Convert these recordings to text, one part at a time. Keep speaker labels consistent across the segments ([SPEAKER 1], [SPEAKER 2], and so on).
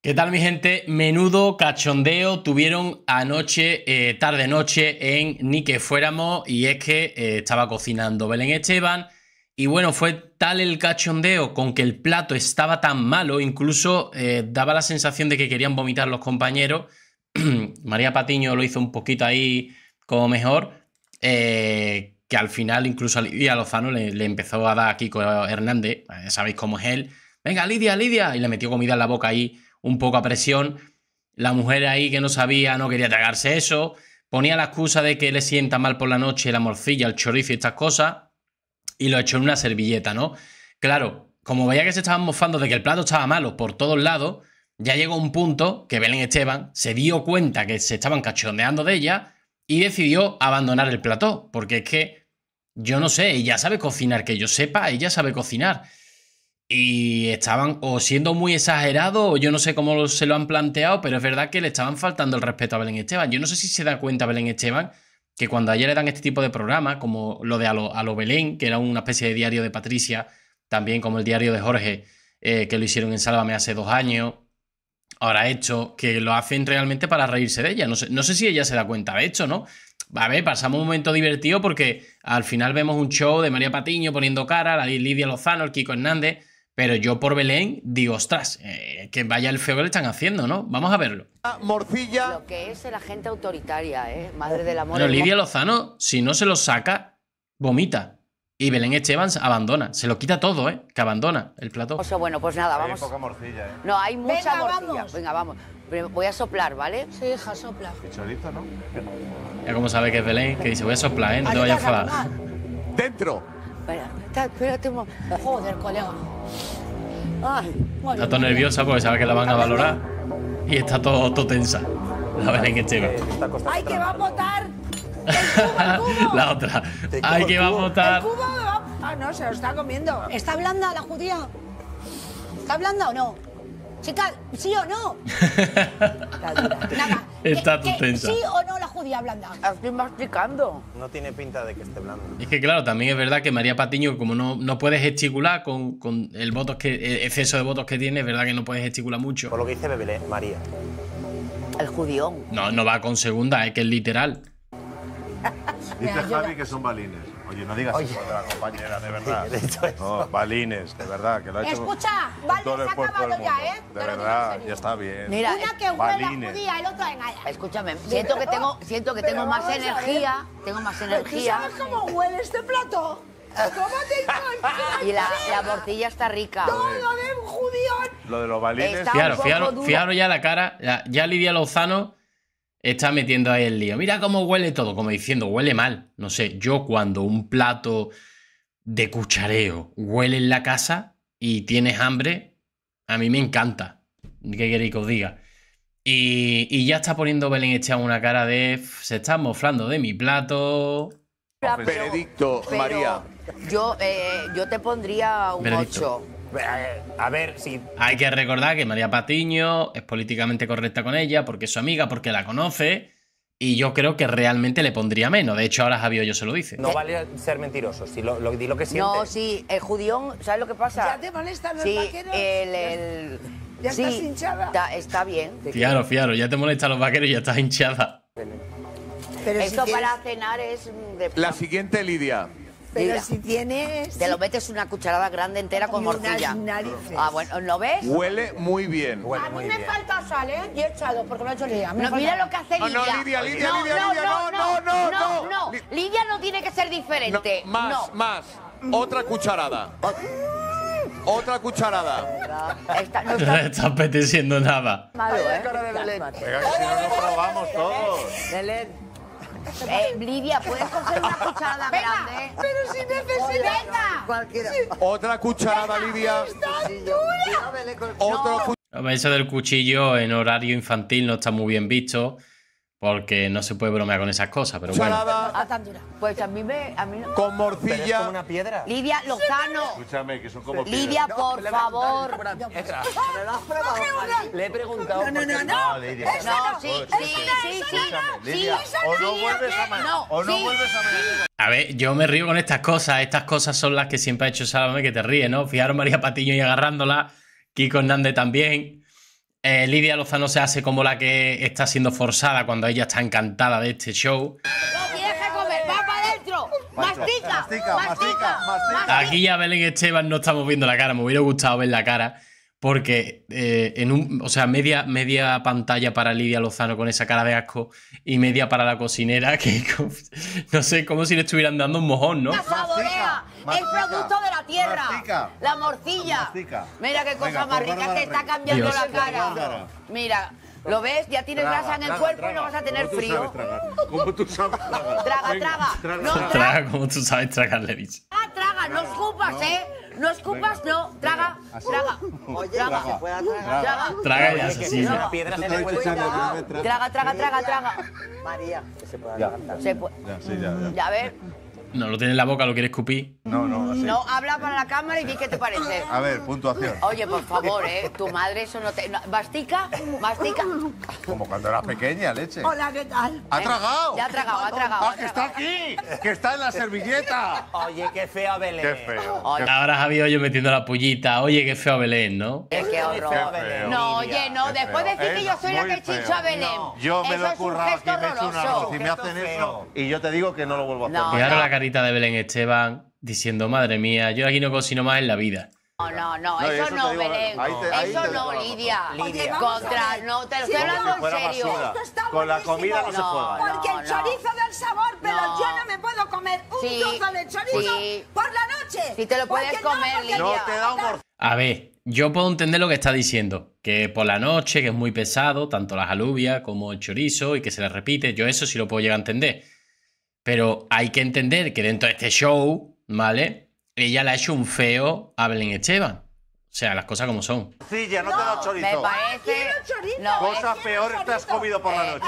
[SPEAKER 1] ¿Qué tal, mi gente? Menudo cachondeo tuvieron anoche, tarde-noche, en Ni que fuéramos, y es que estaba cocinando Belén Esteban, y bueno, fue tal el cachondeo con que el plato estaba tan malo, incluso daba la sensación de que querían vomitar los compañeros. María Patiño lo hizo un poquito ahí como mejor, que al final incluso a Lidia Lozano le empezó a dar a Kiko Hernández, sabéis cómo es él, venga Lidia, Lidia, y le metió comida en la boca ahí, un poco a presión. La mujer ahí que no sabía, no quería tragarse eso, ponía la excusa de que le sienta mal por la noche la morcilla, el chorizo y estas cosas, y lo echó en una servilleta, ¿no? Claro, como veía que se estaban mofando de que el plato estaba malo por todos lados, ya llegó un punto que Belén Esteban se dio cuenta que se estaban cachondeando de ella y decidió abandonar el plató, porque es que, yo no sé, ella sabe cocinar, que yo sepa, ella sabe cocinar. Y estaban o siendo muy exagerados, o yo no sé cómo se lo han planteado, pero es verdad que le estaban faltando el respeto a Belén Esteban. Yo no sé si se da cuenta Belén Esteban que cuando a ella le dan este tipo de programas, como lo de a lo Belén, que era una especie de diario de Patricia, también como el diario de Jorge, que lo hicieron en Sálvame hace 2 años, ahora esto, que lo hacen realmente para reírse de ella. No sé si ella se da cuenta de esto, ¿no? A ver, pasamos un momento divertido porque al final vemos un show de María Patiño poniendo cara, la Lidia Lozano, el Kiko Hernández. Pero yo por Belén digo, ostras, que vaya el feo que le están haciendo, ¿no? Vamos a verlo.
[SPEAKER 2] Morcilla.
[SPEAKER 3] Lo que es la gente autoritaria, madre del amor.
[SPEAKER 1] Pero Lidia Lozano, si no se lo saca, vomita. Y Belén Esteban abandona. Se lo quita todo, que abandona el plató.
[SPEAKER 3] O sea, bueno, pues nada, vamos.
[SPEAKER 2] Hay poca morcilla,
[SPEAKER 3] No, hay mucha
[SPEAKER 4] Venga,
[SPEAKER 3] morcilla.
[SPEAKER 4] vamos.
[SPEAKER 3] Venga, vamos. Pero voy a soplar, ¿vale?
[SPEAKER 4] Sí, hija, sopla.
[SPEAKER 2] El chorizo, ¿no?
[SPEAKER 1] Ya como sabe que es Belén, que dice, voy a soplar, no te vayas a enfadar.
[SPEAKER 2] Dentro.
[SPEAKER 3] Espera, espérate un momento.
[SPEAKER 4] Joder, colega.
[SPEAKER 3] Ay,
[SPEAKER 1] Está todo nerviosa porque sabe que la van a valorar. Y está todo tensa. La Belén Esteban.
[SPEAKER 4] ¡Ay, que va a votar!
[SPEAKER 1] La otra. Ay, que va a votar.
[SPEAKER 4] El cubo me va... Ah, no, se lo está comiendo. ¿Está blanda la judía? ¿Está blanda o no? Chica, ¿sí o no? Nada.
[SPEAKER 1] Está tú tensa.
[SPEAKER 4] ¿Sí o no la judía blanda?
[SPEAKER 3] estoy masticando.
[SPEAKER 5] No tiene pinta de que esté blando.
[SPEAKER 1] Es que claro, también es verdad que María Patiño, como no puede gesticular con el exceso de votos que tiene, es verdad que no puede gesticular mucho.
[SPEAKER 5] Por lo que dice Bebelé, María.
[SPEAKER 3] El judión.
[SPEAKER 1] No va con segunda, es que es literal.
[SPEAKER 2] Dice Javi que son balines. Oye, no digas eso de la compañera, de verdad. No, balines, de verdad, que lo ha hecho.
[SPEAKER 4] Escucha, vale,
[SPEAKER 2] todo
[SPEAKER 4] se
[SPEAKER 2] el
[SPEAKER 4] ha
[SPEAKER 2] esfuerzo
[SPEAKER 4] acabado
[SPEAKER 2] del
[SPEAKER 4] ya,
[SPEAKER 2] mundo.
[SPEAKER 4] ¿eh?
[SPEAKER 2] De
[SPEAKER 4] Te lo digo en
[SPEAKER 2] verdad,
[SPEAKER 4] serio.
[SPEAKER 2] ya está bien.
[SPEAKER 3] Mira,
[SPEAKER 4] Una que huele a
[SPEAKER 2] balines.
[SPEAKER 4] judía, el otro engaña.
[SPEAKER 3] escúchame, siento que tengo más
[SPEAKER 4] vamos a ver.
[SPEAKER 3] energía. Tengo más
[SPEAKER 4] ¿Tú
[SPEAKER 3] energía.
[SPEAKER 4] sabes cómo huele este plato? ¿Cómo te encanta?
[SPEAKER 3] Y la morcilla está rica.
[SPEAKER 4] Todo de un judión.
[SPEAKER 2] Lo de los balines.
[SPEAKER 3] Está-
[SPEAKER 1] Fijaros,
[SPEAKER 3] duro.
[SPEAKER 1] fijaros ya la cara. Ya Lidia Lozano está metiendo ahí el lío. Mira cómo huele todo, como diciendo, huele mal. No sé, yo cuando un plato de cuchareo huele en la casa y tienes hambre, a mí me encanta. ¿Qué queréis que os diga? Y ya está poniendo Belén Esteban una cara de... Se está moflando de mi plato.
[SPEAKER 2] Veredicto,
[SPEAKER 3] Pero
[SPEAKER 2] María.
[SPEAKER 3] Yo te pondría un
[SPEAKER 1] Veredicto.
[SPEAKER 3] 8.
[SPEAKER 5] A ver, si.
[SPEAKER 1] Hay que recordar que María Patiño es políticamente correcta con ella porque es su amiga, porque la conoce. Y yo creo que realmente le pondría menos. De hecho, ahora Javi Ollo se lo dice.
[SPEAKER 5] No vale ser mentiroso. Si di lo que sientes.
[SPEAKER 3] No, sí, el judión, ¿sabes lo que pasa?
[SPEAKER 4] ¿Ya te molestan los
[SPEAKER 3] sí,
[SPEAKER 4] vaqueros? Ya
[SPEAKER 3] sí,
[SPEAKER 4] estás hinchada.
[SPEAKER 3] está bien.
[SPEAKER 1] Fiaro, ya te molestan los vaqueros y ya estás hinchada.
[SPEAKER 4] Pero
[SPEAKER 3] Esto
[SPEAKER 4] si
[SPEAKER 3] para
[SPEAKER 4] tienes,
[SPEAKER 3] cenar es de...
[SPEAKER 2] La siguiente, Lidia.
[SPEAKER 4] pero
[SPEAKER 3] Mira.
[SPEAKER 4] si tienes...
[SPEAKER 3] Te lo metes una cucharada grande entera con
[SPEAKER 4] y unas
[SPEAKER 3] morcilla.
[SPEAKER 4] narices.
[SPEAKER 3] Ah, bueno, ¿lo ves?
[SPEAKER 2] Huele muy bien.
[SPEAKER 5] Huele
[SPEAKER 4] A mí
[SPEAKER 5] muy
[SPEAKER 4] me
[SPEAKER 5] bien.
[SPEAKER 4] falta sal, ¿eh? Y he echado, porque lo he hecho Lidia.
[SPEAKER 3] No, mira lo que hace
[SPEAKER 2] No,
[SPEAKER 3] Lidia.
[SPEAKER 2] no, Lidia, Lidia,
[SPEAKER 3] no,
[SPEAKER 2] Lidia,
[SPEAKER 3] no,
[SPEAKER 2] Lidia,
[SPEAKER 3] no,
[SPEAKER 2] no, no, no, no.
[SPEAKER 3] Lidia no tiene que ser
[SPEAKER 2] No,
[SPEAKER 3] diferente.
[SPEAKER 2] más, más. Otra cucharada. Otra cucharada.
[SPEAKER 3] Esta no
[SPEAKER 1] No
[SPEAKER 3] está
[SPEAKER 1] le está apeteciendo nada.
[SPEAKER 3] malo, ¿eh?
[SPEAKER 2] Venga, que si no nos probamos todos.
[SPEAKER 3] Lidia, ¿puedes coger una cucharada grande?
[SPEAKER 4] Pero si necesitas...
[SPEAKER 3] Cualquiera.
[SPEAKER 2] Otra cucharada, Lidia. Otro
[SPEAKER 1] Eso del cuchillo en horario infantil no está muy bien visto porque no se puede bromear con esas cosas, pero bueno.
[SPEAKER 2] cucharada
[SPEAKER 4] Ah, tan dura.
[SPEAKER 3] Pues a mí no.
[SPEAKER 2] con
[SPEAKER 5] Pero es como
[SPEAKER 2] morcilla.
[SPEAKER 5] una piedra.
[SPEAKER 3] Lidia Lozano.
[SPEAKER 2] Escúchame, que son como
[SPEAKER 3] Lidia, por favor.
[SPEAKER 5] Le he preguntado.
[SPEAKER 4] No, no, no, no.
[SPEAKER 3] No, sí.
[SPEAKER 2] Lidia, o no vuelves a
[SPEAKER 3] No,
[SPEAKER 2] o no
[SPEAKER 3] sí.
[SPEAKER 2] vuelves a meter.
[SPEAKER 1] A ver, yo me río con estas cosas. Estas cosas son las que siempre ha hecho Sálvame, que te ríes, ¿no? Fijaros María Patiño y agarrándola. Kiko Hernández también. Lidia Lozano se hace como la que está siendo forzada cuando ella está encantada de este show.
[SPEAKER 3] No tienes que comer, va para adentro. Mastica.
[SPEAKER 1] Aquí a Belén Esteban no estamos viendo la cara, me hubiera gustado ver la cara. Porque media pantalla para Lidia Lozano con esa cara de asco y media para la cocinera que no sé, como si le estuvieran dando un mojón, ¿no?
[SPEAKER 3] La saborea, el producto de la tierra,
[SPEAKER 2] Mastica.
[SPEAKER 3] la morcilla.
[SPEAKER 2] Mastica.
[SPEAKER 3] Mira qué cosa
[SPEAKER 2] Venga,
[SPEAKER 3] más
[SPEAKER 2] por
[SPEAKER 3] rica,
[SPEAKER 2] Bárbara
[SPEAKER 3] te está
[SPEAKER 2] Rey.
[SPEAKER 3] cambiando
[SPEAKER 1] Dios.
[SPEAKER 3] la cara.
[SPEAKER 2] Bárbara.
[SPEAKER 3] Mira, ¿lo ves? Ya tienes grasa en el cuerpo y no vas a tener frío.
[SPEAKER 2] ¿Cómo tú sabes tragar?
[SPEAKER 3] Traga. No,
[SPEAKER 1] Traga como tú sabes tragar, le dice.
[SPEAKER 3] traga, no escupas, ¿eh? No escupas, no. Traga.
[SPEAKER 1] Traga y asesina.
[SPEAKER 5] Una piedra se le puede
[SPEAKER 3] Traga.
[SPEAKER 4] María.
[SPEAKER 3] Se puede.
[SPEAKER 2] Ya, sí, ya.
[SPEAKER 3] Ya ver.
[SPEAKER 1] No lo tiene en la boca, lo quiere escupir.
[SPEAKER 2] No, así.
[SPEAKER 3] No, habla para la cámara y di qué te parece.
[SPEAKER 2] A ver, puntuación.
[SPEAKER 3] Oye, por favor, tu madre eso no te... ¿Mastica?
[SPEAKER 2] Como cuando era pequeña, leche.
[SPEAKER 4] Hola, ¿qué tal?
[SPEAKER 2] ¡Ha tragado!
[SPEAKER 3] Ya ha tragado.
[SPEAKER 2] ¡Ah, que está aquí! ¡Que está en la servilleta!
[SPEAKER 5] Oye, qué fea Belén.
[SPEAKER 2] ¡Qué feo!
[SPEAKER 3] Oye,
[SPEAKER 1] Ahora Javi Hoyo metiendo la pullita. Oye, qué feo Belén, ¿no?
[SPEAKER 3] qué horror.
[SPEAKER 5] feo, Belén.
[SPEAKER 3] No,
[SPEAKER 5] Lidia,
[SPEAKER 3] oye, no.
[SPEAKER 2] qué
[SPEAKER 3] Después de
[SPEAKER 2] feo.
[SPEAKER 3] decir que yo
[SPEAKER 2] Es
[SPEAKER 3] soy la
[SPEAKER 2] muy
[SPEAKER 3] que
[SPEAKER 2] feo.
[SPEAKER 3] chincho a Belén.
[SPEAKER 2] Yo me
[SPEAKER 3] Eso
[SPEAKER 2] lo he
[SPEAKER 3] es un
[SPEAKER 2] currado aquí,
[SPEAKER 3] gesto
[SPEAKER 2] me he hecho un
[SPEAKER 3] horroroso.
[SPEAKER 2] arroz y me hacen eso. Y yo te digo que no lo vuelvo a hacer.
[SPEAKER 3] No.
[SPEAKER 1] Fijaros la carita de Belén Esteban diciendo, madre mía, yo aquí no cocino más en la vida.
[SPEAKER 3] No,
[SPEAKER 2] No, y
[SPEAKER 3] eso
[SPEAKER 2] eso
[SPEAKER 3] no,
[SPEAKER 2] te digo,
[SPEAKER 3] Belén.
[SPEAKER 2] ahí
[SPEAKER 3] Eso
[SPEAKER 2] te
[SPEAKER 3] no,
[SPEAKER 2] dejo la
[SPEAKER 3] Lidia.
[SPEAKER 5] Lidia.
[SPEAKER 3] Contra, no, te lo estoy hablando
[SPEAKER 2] Si
[SPEAKER 3] en
[SPEAKER 2] fuera
[SPEAKER 3] serio.
[SPEAKER 2] basura.
[SPEAKER 4] Esto está
[SPEAKER 2] Con la
[SPEAKER 4] buenísimo.
[SPEAKER 2] comida no se
[SPEAKER 3] No,
[SPEAKER 2] juega.
[SPEAKER 4] Porque el chorizo da sabor, pero
[SPEAKER 3] No.
[SPEAKER 4] yo no me puedo comer un
[SPEAKER 3] Sí,
[SPEAKER 4] trozo de chorizo
[SPEAKER 3] sí.
[SPEAKER 4] por la noche.
[SPEAKER 3] Sí te lo puedes
[SPEAKER 4] Porque
[SPEAKER 3] comer,
[SPEAKER 4] porque
[SPEAKER 3] Lidia.
[SPEAKER 2] No te da humor.
[SPEAKER 1] A ver, yo puedo entender lo que está diciendo, que por la noche, que es muy pesado, tanto las alubias como el chorizo, y que se les repite, yo eso sí lo puedo llegar a entender. Pero hay que entender que dentro de este show, ¿vale? Ella le ha hecho un feo a Belén Esteban. O sea, las cosas como son.
[SPEAKER 2] Morcilla, no te da
[SPEAKER 3] Me
[SPEAKER 2] chorizo.
[SPEAKER 3] parece...
[SPEAKER 4] quiero chorizo.
[SPEAKER 3] No,
[SPEAKER 2] Cosas
[SPEAKER 3] es-
[SPEAKER 2] peores te has comido por la noche.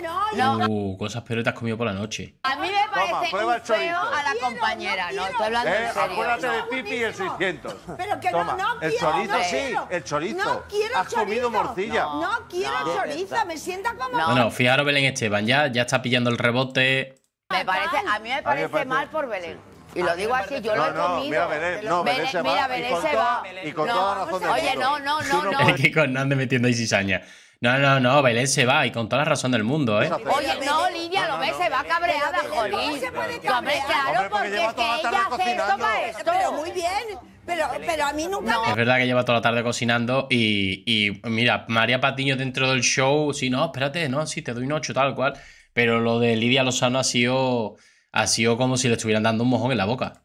[SPEAKER 3] No.
[SPEAKER 1] Cosas peores te has comido por la noche.
[SPEAKER 3] A mí me parece
[SPEAKER 2] prueba
[SPEAKER 3] un
[SPEAKER 2] el chorizo.
[SPEAKER 3] feo a la compañera. No, estoy hablando en serio.
[SPEAKER 2] Acuérdate de
[SPEAKER 3] no.
[SPEAKER 2] Pipi y el 600.
[SPEAKER 4] Pero que
[SPEAKER 2] Toma,
[SPEAKER 4] no
[SPEAKER 2] el
[SPEAKER 4] quiero,
[SPEAKER 2] chorizo
[SPEAKER 4] no
[SPEAKER 2] sí,
[SPEAKER 4] quiero.
[SPEAKER 2] el chorizo.
[SPEAKER 4] No quiero
[SPEAKER 2] Has comido
[SPEAKER 4] chorizo.
[SPEAKER 2] morcilla.
[SPEAKER 4] No quiero chorizo, me sienta como...
[SPEAKER 3] No.
[SPEAKER 1] Bueno, fijaros Belén Esteban, ya está pillando el rebote.
[SPEAKER 3] A mí me parece mal por Belén. Y lo digo así, yo lo he
[SPEAKER 2] No,
[SPEAKER 3] comido.
[SPEAKER 2] mira, Belén, no, Belén se va.
[SPEAKER 3] Mira,
[SPEAKER 2] y
[SPEAKER 3] Belén
[SPEAKER 2] con
[SPEAKER 3] se
[SPEAKER 2] toda-
[SPEAKER 3] va.
[SPEAKER 2] Y con
[SPEAKER 3] No,
[SPEAKER 2] toda la razón del
[SPEAKER 3] oye,
[SPEAKER 2] mundo.
[SPEAKER 3] no.
[SPEAKER 2] Tú
[SPEAKER 1] Es que con Hernández metiendo ahí cizaña. No, Belén se va y con toda la razón del mundo, ¿eh?
[SPEAKER 3] Oye, no, Lidia, lo ves, se va cabreada, jolín.
[SPEAKER 4] ¿Cómo se puede
[SPEAKER 3] Hombre,
[SPEAKER 4] cabrear?
[SPEAKER 3] claro,
[SPEAKER 2] Hombre, porque
[SPEAKER 3] porque
[SPEAKER 2] lleva
[SPEAKER 3] es
[SPEAKER 2] toda la
[SPEAKER 3] que
[SPEAKER 2] tarde
[SPEAKER 3] ella hace esto
[SPEAKER 2] cocinando.
[SPEAKER 3] para esto.
[SPEAKER 4] Pero muy bien, pero a mí nunca
[SPEAKER 1] Es verdad que lleva toda la tarde cocinando y mira, María Patiño dentro del show, sí, no, espérate, no, sí, te doy un 8 tal cual, pero lo de Lidia Lozano ha sido como si le estuvieran dando un mojón en la boca.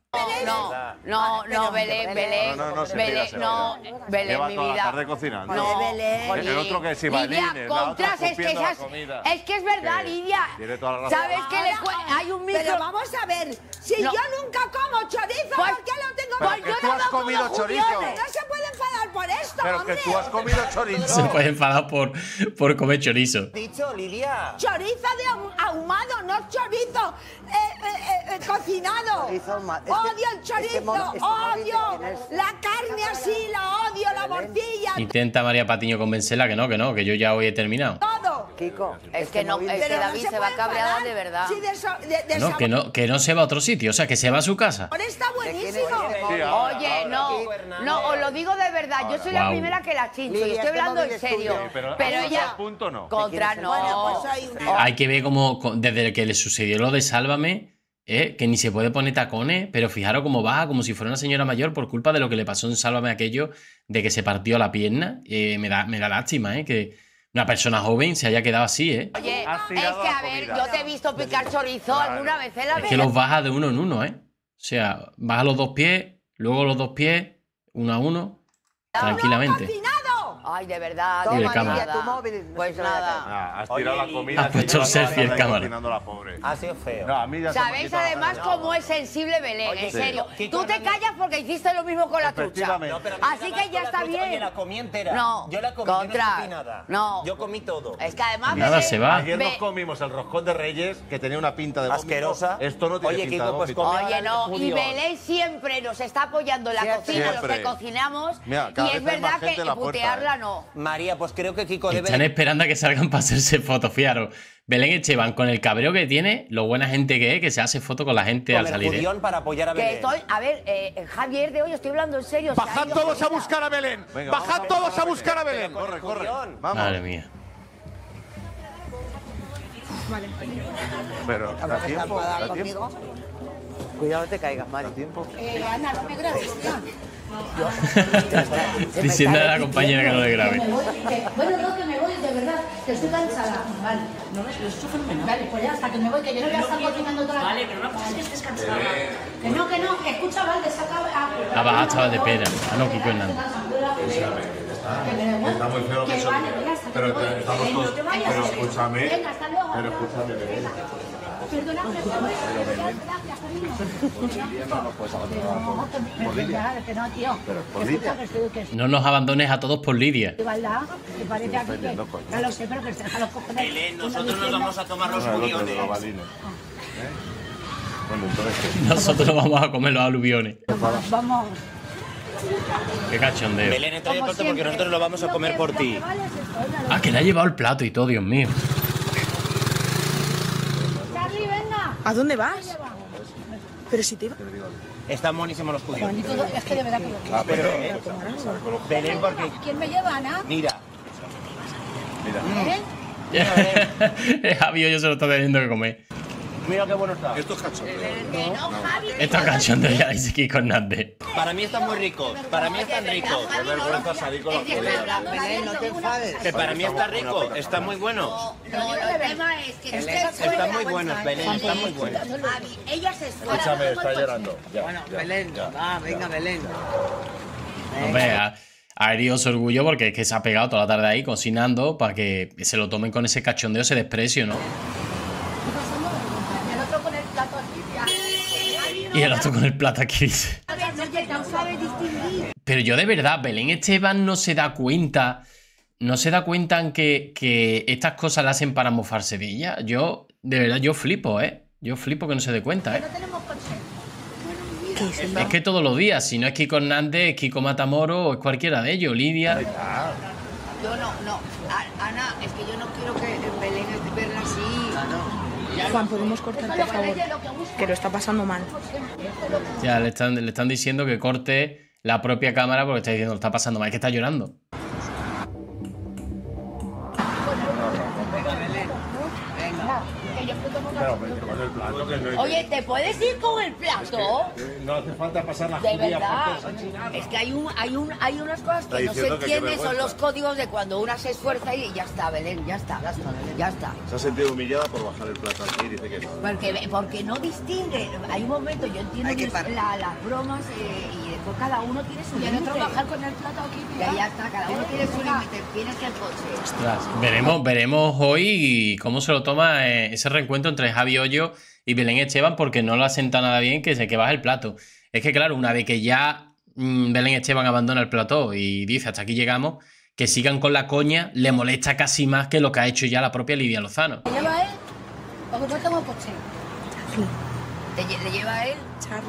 [SPEAKER 3] No, Belén,
[SPEAKER 2] No, se
[SPEAKER 3] Belén,
[SPEAKER 2] tira, se
[SPEAKER 3] no,
[SPEAKER 2] va.
[SPEAKER 3] Belén,
[SPEAKER 2] Lleva
[SPEAKER 3] mi
[SPEAKER 2] toda la
[SPEAKER 3] vida.
[SPEAKER 2] tarde cocinando.
[SPEAKER 3] No,
[SPEAKER 4] Belén.
[SPEAKER 3] jolín.
[SPEAKER 2] El otro que sí,
[SPEAKER 3] Lidia,
[SPEAKER 2] balines, la otra
[SPEAKER 3] contras, es que
[SPEAKER 2] escupiendo la
[SPEAKER 3] esas...
[SPEAKER 2] comida.
[SPEAKER 3] Es que es verdad,
[SPEAKER 2] Que
[SPEAKER 3] Lidia.
[SPEAKER 2] tiene toda la razón.
[SPEAKER 3] ¿Sabes qué hay un micro?
[SPEAKER 4] Pero vamos a ver, si
[SPEAKER 3] No.
[SPEAKER 4] yo nunca como chorizo,
[SPEAKER 3] Pues-
[SPEAKER 4] ¿por qué lo tengo
[SPEAKER 2] Pero
[SPEAKER 3] Pues
[SPEAKER 2] que
[SPEAKER 3] yo
[SPEAKER 2] tú has
[SPEAKER 3] tampoco
[SPEAKER 2] comido
[SPEAKER 3] como
[SPEAKER 2] chorizo.
[SPEAKER 3] Juliones.
[SPEAKER 4] No se puede enfadar por esto,
[SPEAKER 2] Pero
[SPEAKER 4] hombre.
[SPEAKER 2] que tú has comido chorizo.
[SPEAKER 1] Se puede enfadar por comer chorizo.
[SPEAKER 5] Dicho, Lidia.
[SPEAKER 4] Chorizo de ahumado, no chorizo cocinado. Odio el chorizo, odio la carne así, la odio, la morcilla,
[SPEAKER 1] Intenta María Patiño convencerla que no, que yo ya hoy he terminado.
[SPEAKER 4] todo.
[SPEAKER 6] Kiko,
[SPEAKER 3] Es que no, es que
[SPEAKER 4] Pero no
[SPEAKER 3] David se va
[SPEAKER 4] puede
[SPEAKER 3] cabreada
[SPEAKER 4] enfadar
[SPEAKER 3] de verdad.
[SPEAKER 4] si de
[SPEAKER 1] No, que no se va a otro sitio, o sea, que se va a su casa.
[SPEAKER 4] sabor está buenísimo.
[SPEAKER 2] Sí, ahora,
[SPEAKER 3] Oye,
[SPEAKER 2] ahora.
[SPEAKER 3] no, os lo digo de verdad. Yo soy la
[SPEAKER 1] Guau.
[SPEAKER 3] primera que la chincho y
[SPEAKER 6] Lidia,
[SPEAKER 3] estoy
[SPEAKER 6] este
[SPEAKER 3] hablando en
[SPEAKER 6] móvil es
[SPEAKER 3] serio.
[SPEAKER 6] tuyo.
[SPEAKER 2] Pero
[SPEAKER 3] Pero
[SPEAKER 2] hasta
[SPEAKER 3] ella.
[SPEAKER 2] tal punto no.
[SPEAKER 3] Contra no.
[SPEAKER 4] Bueno, pues hay un...
[SPEAKER 1] Hay que ver cómo, desde que le sucedió lo de Sálvame, que ni se puede poner tacones, pero fijaros cómo baja, como si fuera una señora mayor por culpa de lo que le pasó en Sálvame aquello, de que se partió la pierna. Me da lástima, que una persona joven se haya quedado así,
[SPEAKER 3] Oye,
[SPEAKER 2] Has
[SPEAKER 3] es
[SPEAKER 2] tirado
[SPEAKER 3] que
[SPEAKER 2] la
[SPEAKER 3] a ver,
[SPEAKER 2] comida.
[SPEAKER 3] yo te he visto picar chorizo alguna vez en la
[SPEAKER 1] Es que
[SPEAKER 3] vida.
[SPEAKER 1] los baja de uno en uno, O sea, baja los dos pies, luego los dos pies, uno a uno, tranquilamente.
[SPEAKER 4] ¡Cocinado!
[SPEAKER 3] Ay, de verdad.
[SPEAKER 1] Sí,
[SPEAKER 3] de
[SPEAKER 1] de cámara.
[SPEAKER 3] verdad.
[SPEAKER 6] Tu móvil,
[SPEAKER 3] Pues
[SPEAKER 6] no se lo
[SPEAKER 3] nada.
[SPEAKER 2] Ah, has tirado
[SPEAKER 5] Oye,
[SPEAKER 2] la comida.
[SPEAKER 1] has puesto el selfie en cámara.
[SPEAKER 2] Cocinando la pobre.
[SPEAKER 5] Ha sido feo.
[SPEAKER 2] No, a mí ya se me ha
[SPEAKER 3] ¿Sabéis
[SPEAKER 2] quitado la
[SPEAKER 3] además
[SPEAKER 2] gana.
[SPEAKER 3] cómo es sensible Belén?
[SPEAKER 5] Oye,
[SPEAKER 3] En
[SPEAKER 5] sí.
[SPEAKER 3] serio.
[SPEAKER 5] Kiko
[SPEAKER 3] Tú te
[SPEAKER 5] Hernández.
[SPEAKER 3] callas porque hiciste lo mismo con la trucha.
[SPEAKER 2] Efectivamente.
[SPEAKER 5] No, pero a mí
[SPEAKER 3] Así
[SPEAKER 5] me
[SPEAKER 3] que ya
[SPEAKER 5] la
[SPEAKER 3] está
[SPEAKER 5] trucha.
[SPEAKER 3] bien.
[SPEAKER 5] Oye, la comí entera.
[SPEAKER 3] No,
[SPEAKER 5] Yo la comí,
[SPEAKER 3] contra.
[SPEAKER 5] yo no escupí nada.
[SPEAKER 3] No.
[SPEAKER 5] Yo comí todo.
[SPEAKER 3] Es que además
[SPEAKER 1] Nada,
[SPEAKER 3] Belén-
[SPEAKER 1] se va.
[SPEAKER 2] Ayer nos
[SPEAKER 3] Ve-
[SPEAKER 2] comimos el roscón de Reyes, que tenía una pinta de vómito.
[SPEAKER 5] Asquerosa.
[SPEAKER 2] Esto no tiene
[SPEAKER 5] Oye,
[SPEAKER 2] pinta
[SPEAKER 5] Kiko,
[SPEAKER 2] de
[SPEAKER 5] pues
[SPEAKER 2] vómito.
[SPEAKER 5] come
[SPEAKER 3] Oye,
[SPEAKER 5] ahora
[SPEAKER 3] no,
[SPEAKER 5] el
[SPEAKER 3] y
[SPEAKER 5] judío.
[SPEAKER 3] Belén siempre nos está apoyando en la cocina, los
[SPEAKER 2] Siempre.
[SPEAKER 3] que cocinamos.
[SPEAKER 2] Mira,
[SPEAKER 3] Y
[SPEAKER 2] cada
[SPEAKER 3] es
[SPEAKER 2] vez hay más
[SPEAKER 3] verdad
[SPEAKER 2] gente
[SPEAKER 3] que
[SPEAKER 2] en la puerta,
[SPEAKER 3] putearla ahora no.
[SPEAKER 5] María, pues creo que Kiko debe...
[SPEAKER 1] Están esperando a que salgan para hacerse fotos, fijaros. Belén Esteban, con el cabreo que tiene, lo buena gente que es, que se hace foto con la gente al salir.
[SPEAKER 5] Judión para apoyar a
[SPEAKER 3] Que
[SPEAKER 5] Belén.
[SPEAKER 3] estoy, a ver, Javier de hoy, estoy hablando en serio.
[SPEAKER 2] Bajad todos a buscar a Belén.
[SPEAKER 6] Venga,
[SPEAKER 2] Bajad todos a buscar a Belén.
[SPEAKER 5] Corre, corre.
[SPEAKER 2] Vamos.
[SPEAKER 1] Madre mía.
[SPEAKER 2] Pero da tiempo, da tiempo.
[SPEAKER 3] Conmigo. Cuidado, te caigas, Mari.
[SPEAKER 2] Da tiempo.
[SPEAKER 4] Ana, no me grabes, tía.
[SPEAKER 1] Diciendo a la compañera que no le grabe.
[SPEAKER 4] Bueno, no, que me voy, de verdad, que estoy cansada. Vale. No ves, lo estoy fenomenal. Vale, pues ya, hasta que me voy, que yo no voy a estar cocinando toda la... Vale, pero no pasa que estés cansada. Que no, escucha, Valde, saca...
[SPEAKER 1] Ha bajado hasta de pera. Ah, no, Kiko Hernández.
[SPEAKER 2] Está muy feo que eso. Pero estamos todos. Pero escúchame.
[SPEAKER 4] Venga, hasta luego.
[SPEAKER 2] Pero escúchame, Belén.
[SPEAKER 4] Perdona, gracias, que no, tío.
[SPEAKER 2] por Lidia.
[SPEAKER 1] No nos abandones a todos por Lidia.
[SPEAKER 4] Igualdad, que parece aquí que... Ya lo sé, pero que se deja los cojones.
[SPEAKER 5] Belén, nosotros nos vamos a tomar los judiones.
[SPEAKER 2] Bueno, entonces.
[SPEAKER 1] Nosotros nos vamos a comer los aluviones.
[SPEAKER 4] Vamos.
[SPEAKER 1] Qué cachondeo.
[SPEAKER 5] Belén, entra de pronto porque nosotros lo vamos a comer por ti.
[SPEAKER 1] Ah, que le ha llevado el plato y todo, Dios mío.
[SPEAKER 4] Charlie, venga.
[SPEAKER 7] ¿A dónde vas? Pero si te iba...
[SPEAKER 5] Están buenísimos los judiones.
[SPEAKER 4] Es que de verdad que lo
[SPEAKER 5] Pero, Belén, porque...
[SPEAKER 4] ¿Quién me lleva, Ana?
[SPEAKER 5] Mira,
[SPEAKER 1] Javi yo se lo está teniendo que comer.
[SPEAKER 5] mira qué bueno está.
[SPEAKER 2] Esto es cachondeo.
[SPEAKER 1] Esto es cachondeo, ya dice Kiko Hernández.
[SPEAKER 5] Para mí están muy ricos. Para mí están ricos.
[SPEAKER 2] Qué vergüenza salir con la comida.
[SPEAKER 3] Belén, no te enfades.
[SPEAKER 5] Que para mí está rico. Está muy bueno.
[SPEAKER 3] No, el tema es que
[SPEAKER 5] Están muy buenos, Belén. Están muy buenos.
[SPEAKER 3] Javi, ella se esfuerza.
[SPEAKER 2] Escúchame, está llorando. Ya,
[SPEAKER 3] Bueno,
[SPEAKER 2] ya,
[SPEAKER 3] Belén,
[SPEAKER 2] ya.
[SPEAKER 3] va, venga, Belén.
[SPEAKER 1] Hombre, ha herido su orgullo porque es que se ha pegado toda la tarde ahí cocinando para que se lo tomen con ese cachondeo, ese desprecio, ¿no?
[SPEAKER 4] El otro con el plato aquí.
[SPEAKER 1] Y el otro con el plato aquí dice.
[SPEAKER 4] No sabe distinguir.
[SPEAKER 1] Pero yo de verdad, Belén Esteban no se da cuenta. No se da cuenta en que estas cosas las hacen para mofarse de ella. Yo, de verdad, yo flipo, ¿eh? Yo flipo que no se dé cuenta, ¿eh?
[SPEAKER 4] No tenemos coche.
[SPEAKER 1] Es que todos los días, si no es Kiko Hernández, es Kiko Matamoro o es cualquiera de ellos, Lidia.
[SPEAKER 3] Yo no. Ana, es que yo no quiero que Belén verla así.
[SPEAKER 7] Juan, ¿podemos cortar, por favor? Que lo está pasando mal.
[SPEAKER 1] Ya le están diciendo que corte la propia cámara porque está diciendo lo está pasando mal, es que está llorando.
[SPEAKER 3] Oye, ¿te puedes ir con el plato?
[SPEAKER 2] No hace falta pasar la
[SPEAKER 3] De
[SPEAKER 2] judía
[SPEAKER 3] verdad.
[SPEAKER 2] por esa.
[SPEAKER 3] Es que hay unas cosas que no se
[SPEAKER 2] diciendo que qué
[SPEAKER 3] entienden, son
[SPEAKER 2] vergüenza.
[SPEAKER 3] los códigos de cuando una se esfuerza y ya está, Belén, ya está. Ya está.
[SPEAKER 2] Se ha sentido humillada por bajar el plato aquí y dice que no.
[SPEAKER 3] Porque no distingue. Hay un momento, yo entiendo que las bromas y después cada uno tiene su límite.
[SPEAKER 4] trabajar con el plato aquí.
[SPEAKER 3] Que ya está, cada uno tiene su límite. Tienes que el coche.
[SPEAKER 1] Ostras, veremos hoy cómo se lo toma ese reencuentro entre Javi Ollo y Belén Esteban, porque no lo asenta nada bien que baje el plato. Es que claro, una vez que ya Belén Esteban abandona el plató y dice hasta aquí llegamos, que sigan con la coña le molesta casi más que lo que ha hecho ya la propia Lidia Lozano.
[SPEAKER 4] ¿Le lleva él? Porque no tengo coche.
[SPEAKER 3] ¿Le lleva él?
[SPEAKER 7] Charlie.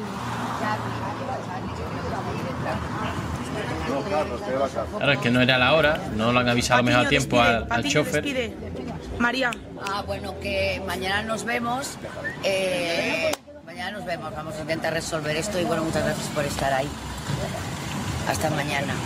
[SPEAKER 2] No, Carlos, te va a casa.
[SPEAKER 1] Claro, es que no era la hora, no lo han avisado mejor a
[SPEAKER 7] Patiño,
[SPEAKER 1] tiempo
[SPEAKER 7] despide,
[SPEAKER 1] al
[SPEAKER 7] Patiño,
[SPEAKER 1] chofer.
[SPEAKER 7] despide. María.
[SPEAKER 3] Bueno, que mañana nos vemos. Mañana nos vemos. Vamos a intentar resolver esto y bueno, muchas gracias por estar ahí. Hasta mañana.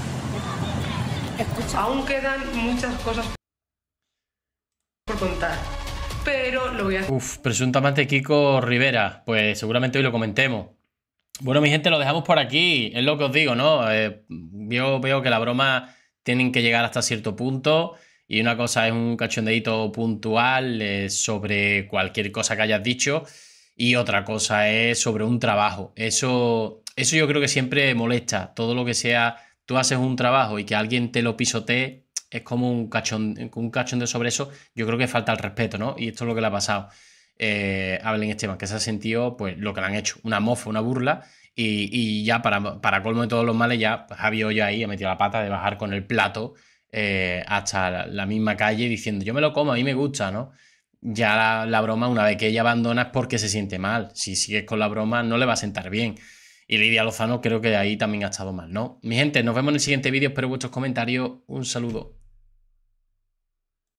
[SPEAKER 8] Aún quedan muchas cosas por contar, pero lo voy a hacer.
[SPEAKER 1] Presuntamente Kiko Rivera, pues seguramente hoy lo comentemos. Bueno, mi gente, lo dejamos por aquí. Es lo que os digo, ¿no? Yo veo que la broma tienen que llegar hasta cierto punto y una cosa es un cachondeíto puntual sobre cualquier cosa que hayas dicho y otra cosa es sobre un trabajo. Eso yo creo que siempre molesta. Todo lo que sea, tú haces un trabajo y que alguien te lo pisotee, es como un cachondeo sobre eso. Yo creo que falta el respeto, ¿no? Y esto es lo que le ha pasado a Belén Esteban, que se ha sentido pues lo que le han hecho, una mofa, una burla y ya para colmo de todos los males ya pues, Javi Ollo ahí ha metido la pata de bajar con el plato hasta la misma calle diciendo yo me lo como, a mí me gusta, ¿no? Ya la broma una vez que ella abandona es porque se siente mal, si sigues con la broma no le va a sentar bien Y Lidia Lozano creo que ahí también ha estado mal, ¿no? Mi gente, nos vemos en el siguiente vídeo. Espero vuestros comentarios. Un saludo.